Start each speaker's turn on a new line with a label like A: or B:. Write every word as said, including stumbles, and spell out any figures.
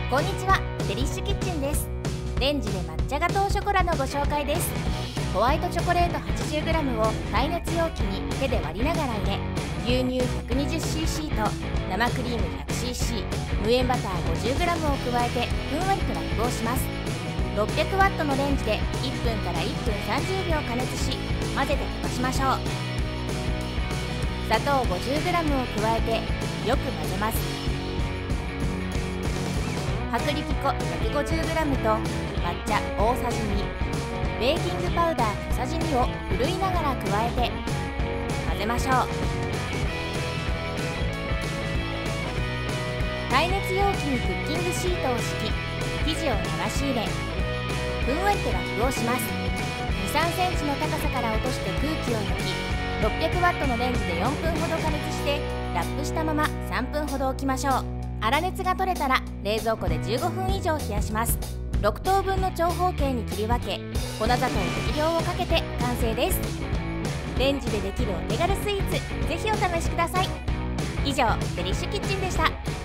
A: こんにちは、デリッシュキッチンです。レンジで抹茶ガトーショコラのご紹介です。ホワイトチョコレート はちじゅうグラム を耐熱容器に手で割りながら入れ、牛乳 ひゃくにじゅっシーシー と生クリーム ひゃくシーシー、無塩バター ごじゅうグラム を加えてふんわりとラップをします。ろっぴゃくワットのレンジでいっぷんからいっぷんさんじゅうびょう加熱し、混ぜて溶かしましょう。砂糖 ごじゅうグラム を加えてよく混ぜます。薄力粉 ひゃくごじゅうグラム と抹茶大さじに、ベーキングパウダー小さじにをふるいながら加えて混ぜましょう。耐熱容器にクッキングシートを敷き、生地を流し入れ、ふんわりとラップをします。にさんセンチの高さから落として空気を抜き、ろっぴゃくワットのレンジでよんぷんほど加熱して、ラップしたままさんぷんほど置きましょう。粗熱が取れたら冷蔵庫でじゅうごふん以上冷やします。ろくとうぶんの長方形に切り分け、粉砂糖適量をかけて完成です。レンジでできるお手軽スイーツ、ぜひお試しください。以上、デリッシュキッチンでした。